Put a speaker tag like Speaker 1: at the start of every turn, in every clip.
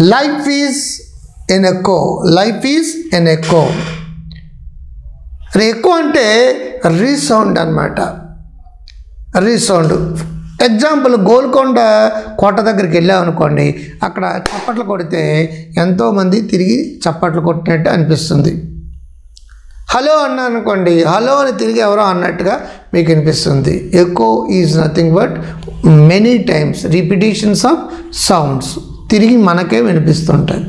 Speaker 1: Life is an echo. Life is an echo. Echo అంటే resound అన్నమాట. Resound. Example, Golconda కోట దగ్గరికి వెళ్ళామనుకోండి, అక్కడ చప్పట్లు కొడితే ఎంతోమంది తిరిగి చప్పట్లు కొట్టినట్టు అనిపిస్తుంది. హలో అన్నా అనుకోండి, హలో అని తిరిగి ఎవరో అన్నట్టుగా మీకు అనిపిస్తుంది. Echo is nothing but many times repetitions of sounds, తిరిగి మనకే వినిపిస్తుంటాయి.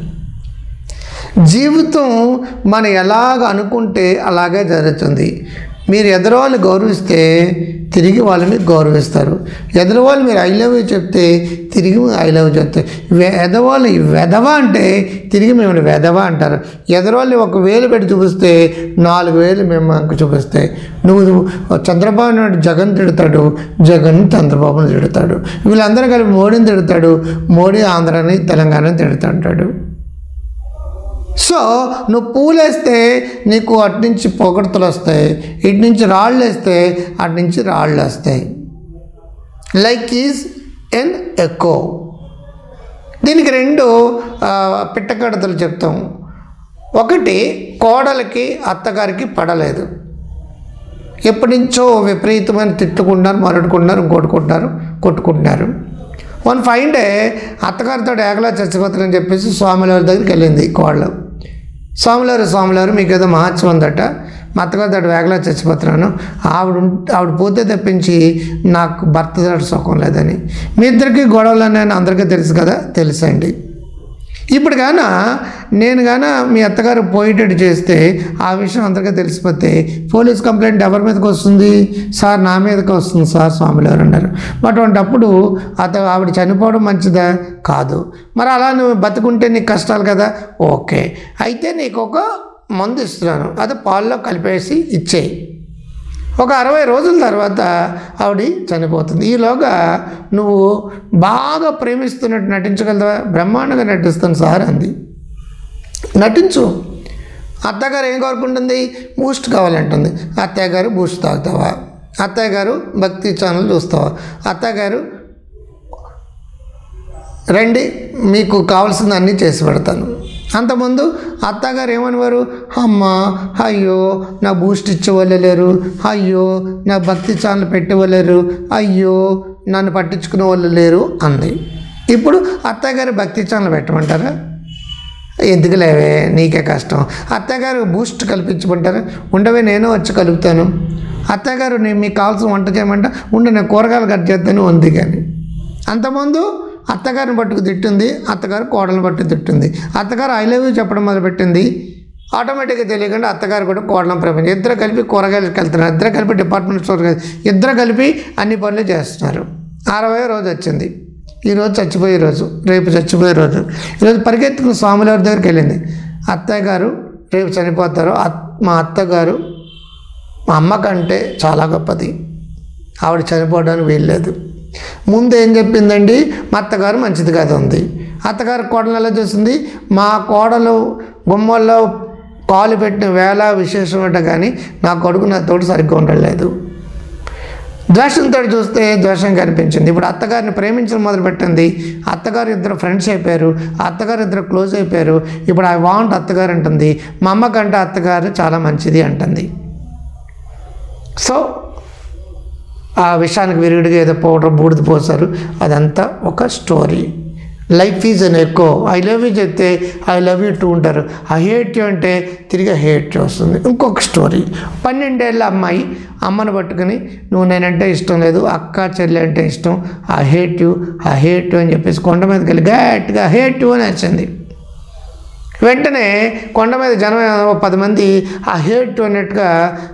Speaker 1: జీవితం మనం ఎలాగ అనుకుంటే అలాగే జరుగుతుంది. మీరు ఎదురువాళ్ళు గౌరవిస్తే తిరిగి వాళ్ళు మీకు గౌరవిస్తారు. ఎదురువాళ్ళు మీరు ఐ లవ్ యూ చెప్తే తిరిగి ఐ లవ్ యూ చెప్తారు. ఎదవాళ్ళు వెధవ అంటే తిరిగి మిమ్మల్ని వెధవ అంటారు. ఎదురువాళ్ళు 1 వేలు పెట్టి చూపిస్తే 4 వేలు మేము చూపిస్తాయి. నువ్వు చంద్రబాబు నాయుడు జగన్ తిడతాడు, జగన్ చంద్రబాబుని తిడతాడు. వీళ్ళందరూ కలిపి మోడీని తిడతాడు, మోడీ ఆంధ్రాని తెలంగాణని తిడుతుంటాడు. సో నువ్వు పూలేస్తే నీకు అటు నుంచి పొగడ్తలు వస్తాయి, ఇటు నుంచి రాళ్ళు వేస్తే అటు నుంచి రాళ్ళు వస్తాయి. Life is an echo. దీనికి 2 పిట్టకడతలు చెప్తాం. ఒకటి, కోడలికి అత్తగారికి పడలేదు, ఎప్పటి నుంచో విపరీతమైన తిట్టుకుంటున్నారు, మరడుకుంటున్నారు, కొట్టుకుంటున్నారు. వన్ ఫైన్ డే అత్తగారితో ఏకలా చచ్చిపోతారని చెప్పేసి స్వామివారి దగ్గరికి వెళ్ళింది కోడలు. స్వామివారు మీకు ఏదో మహత్యం ఉందట, మా అత్తగారితో ఏకలా చచ్చిపోతున్నాను, ఆవిడ పోతే తప్పించి నాకు భర్త సుఖం లేదని. మీ ఇద్దరికి గొడవలు అని అందరికీ తెలుసు కదా, తెలుసండి. ఇప్పుడు నేను మీ అత్తగారు పోయేటట్టు చేస్తే ఆ విషయం అందరికీ తెలిసిపోతే పోలీస్ కంప్లైంట్ ఎవరి మీదకి వస్తుంది? సార్ నా మీదకి వస్తుంది సార్, స్వామివారు అన్నారు. అటువంటిప్పుడు ఆవిడ చనిపోవడం మంచిదా? కాదు. మరి అలా నువ్వు బతుకుంటే నీకు కష్టాలు కదా. ఓకే, అయితే నీకు ఒక మందు ఇస్తున్నాను, అది పాల్లో కలిపేసి ఇచ్చేయి. ఒక 60 రోజుల తర్వాత ఆవిడ చనిపోతుంది. ఈలోగా నువ్వు బాగా ప్రేమిస్తున్నట్టు నటించగలవా? బ్రహ్మాండంగా నటిస్తాను సార్ అంది. నటించు. అత్తగారు ఏం కోరుకుంటుంది? బూస్ట్ కావాలంటుంది. అత్తయ్య గారు బూస్ట్ తాగుతావా? అత్తయ్య గారు భక్తి ఛానల్ చూస్తావా? అత్తయ్య గారు రండి మీకు కావాల్సింది అన్నీ చేసి పెడతాను. అంతకుముందు అత్తగారు ఏమనేవారు? అమ్మ, అయ్యో నా బూస్ట్ ఇచ్చేవాళ్ళు లేరు, అయ్యో నా భక్తి ఛానల్ పెట్టేవాళ్ళు, అయ్యో నన్ను పట్టించుకునే వాళ్ళు లేరు అంది. ఇప్పుడు అత్తగారు భక్తి ఛానల్ పెట్టమంటారా? ఎందుకు లేవే, నీకే కష్టం. అత్తగారు బూస్ట్ కల్పించమంటారా? ఉండవే, నేను వచ్చి కలుపుతాను. అత్తగారు నేను మీకు కావాల్సిన వంట చేయమంటా, నేను కూరగాయలు కట్ చేస్తాను ఉంది. కానీ అంతకుముందు అత్తగారిని పట్టుకు తిట్టింది, అత్తగారు కోడలను పట్టుకు తిట్టింది. అత్తగారు ఐ లవ్ యూ చెప్పడం మొదలుపెట్టింది. ఆటోమేటిక్గా తెలియకుండా అత్తగారు కూడా కోడలను ప్రపంచం. ఇద్దరు కలిపి కూరగాయలకు వెళ్తున్నారు, ఇద్దరు కలిపి డిపార్ట్మెంట్ స్టోర్, ఇద్దరు కలిపి అన్ని పనులు చేస్తున్నారు. 60వ రోజు వచ్చింది. ఈరోజు చచ్చిపోయే రోజు, రేపు చచ్చిపోయే రోజు. ఈరోజు పరిగెత్తుకుని స్వామివారి దగ్గరికి వెళ్ళింది. అత్తయ్య గారు రేపు చనిపోతారు, మా అత్తగారు మా అమ్మ కంటే చాలా గొప్పది, ఆవిడ చనిపోవడానికి వీల్లేదు. ముందు ఏం చెప్పిందండి? మా అత్తగారు మంచిది కాదు ఉంది. అత్తగారు కోడలు ఎలా చేస్తుంది? మా కోడలు గుమ్మల్లో కాలు పెట్టిన వేళ విశేషం అంట, కానీ నా కొడుకు నా తోడు సరిగ్గా ఉండలేదు. ద్వేషంతో చూస్తే ద్వేషం కనిపించింది. ఇప్పుడు అత్తగారిని ప్రేమించడం మొదలుపెట్టింది. అత్తగారు ఇద్దరు ఫ్రెండ్స్ అయిపోయారు, అత్తగారు ఇద్దరు క్లోజ్ అయిపోయారు. ఇప్పుడు ఐ వాంట్ అత్తగారు అంటుంది. మా అమ్మ కంటే అత్తగారు చాలా మంచిది అంటుంది. సో ఆ విషయానికి విరుగుడిగా ఏదో పౌడర్ బూడిద పోసారు, అదంతా ఒక story. Life is an echo. I love you చెప్తే ఐ లవ్ యూ టూ ఉంటారు, ఐ హేట్ యూ అంటే తిరిగి హేట్ వస్తుంది. ఇంకొక స్టోరీ. 12 ఏళ్ళ అమ్మాయి అమ్మను పట్టుకుని నువ్వు నేనంటే ఇష్టం లేదు, అక్క చెల్లి అంటే ఇష్టం, ఐ హేట్ యూ అని చెప్పేసి కొండ మీదకి వెళ్ళి గట్టిగా హేట్ యూ అని వచ్చింది. వెంటనే కొండ మీద జనం 10 మంది ఆ హేట్ అన్నట్టుగా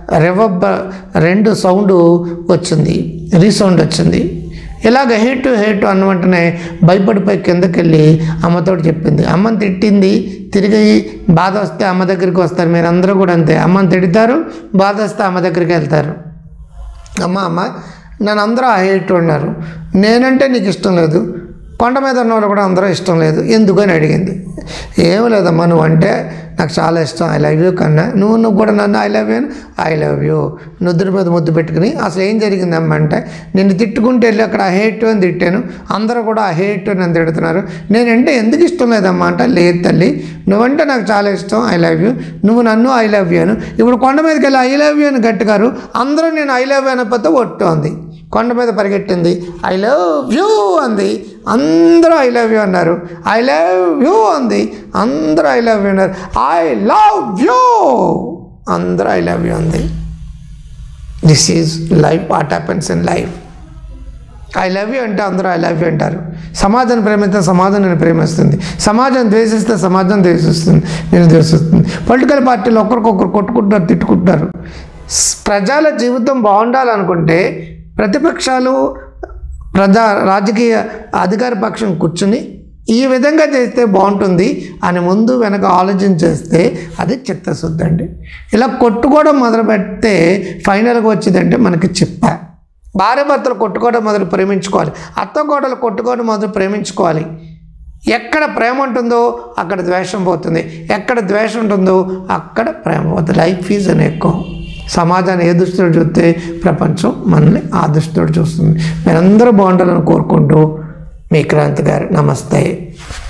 Speaker 1: రెండు సౌండ్ వచ్చింది, రీసౌండ్ వచ్చింది. ఇలాగ హేటు అన్న వెంటనే భయపడిపోయి కిందకి వెళ్ళి అమ్మతో చెప్పింది. అమ్మని తిట్టింది, తిరిగి బాధ వస్తే అమ్మ దగ్గరికి వస్తారు. మీరు అందరూ కూడా అంతే, అమ్మని తిడతారు, బాధ వస్తే అమ్మ దగ్గరికి వెళ్తారు. అమ్మ నన్ను అందరూ ఆ హేట్ అన్నారు, నేనంటే నీకు ఇష్టం లేదు, కొండ మీద ఉన్న వాళ్ళు కూడా అందరూ ఇష్టం లేదు, ఎందుకని అడిగింది. ఏం లేదమ్మా, నువ్వు అంటే నాకు చాలా ఇష్టం, ఐ లవ్ యూ కన్నా, నువ్వు కూడా నన్ను I love you I love you నుదురు మీద ముద్దు పెట్టుకుని. అసలు ఏం జరిగిందమ్మా అంటే, నిన్ను తిట్టుకుంటే వెళ్ళి అక్కడ ఐ హేట్ యూ అని తిట్టాను, అందరూ కూడా ఐ హేట్ యూ అని తిడుతున్నారు, నేనంటే ఎందుకు ఇష్టం లేదమ్మా అంటే, లేదు తల్లి నువ్వంటే నాకు చాలా ఇష్టం, ఐ లవ్ యూ, నువ్వు నన్ను ఐ లవ్ యూ అను. ఇప్పుడు కొండ మీదకి వెళ్ళి ఐ లవ్ యూ అని గట్టిగారు, అందరూ నేను ఐ లవ్ యూ అనకపోతే ఒట్టు అంది. కొండ మీద పరిగెట్టింది, ఐ లవ్ యూ అంది, అందరూ ఐ లవ్ యూ అన్నారు. ఐ లవ్ యూ అంది, అందరూ ఐ లవ్ యూ అన్నారు. ఐ లవ్ యూ, అందరూ ఐ లవ్ యూ అంది. This is life, what happens in life. I love you అంటే అందరూ ఐ లవ్ యూ అంటారు. సమాజాన్ని ప్రేమిస్తే సమాజం నేను ప్రేమిస్తుంది, సమాజం ద్వేషిస్తే సమాజం ద్వేషిస్తుంది, నేను ద్వేషిస్తుంది. పొలిటికల్ పార్టీలు ఒకరికొకరు కొట్టుకుంటున్నారు, తిట్టుకుంటున్నారు. ప్రజల జీవితం బాగుండాలనుకుంటే ప్రతిపక్షాలు రాజకీయ అధికార పక్షం కూర్చుని ఈ విధంగా చేస్తే బాగుంటుంది అని ముందు వెనక ఆలోచన చేస్తే అది చిత్తశుద్ధి అండి. ఇలా కొట్టుకోవడం మొదలు పెడితే ఫైనల్గా వచ్చిందంటే మనకి చెప్ప. భార్య భర్తలు కొట్టుకోవడం మొదలు ప్రేమించుకోవాలి, అత్తకోడలు కొట్టుకోవడం మొదలు ప్రేమించుకోవాలి. ఎక్కడ ప్రేమ ఉంటుందో అక్కడ ద్వేషం పోతుంది, ఎక్కడ ద్వేషం ఉంటుందో అక్కడ ప్రేమ పోతుంది. లైఫ్ ఈజ్ అని ఎక్కువ. సమాజాన్ని ఏ దృష్టితో చూస్తే ప్రపంచం మనల్ని ఆ దృష్టితో చూస్తుంది. మీరందరూ బాగుండాలని కోరుకుంటూ మీ క్రాంతి గారు. నమస్తే.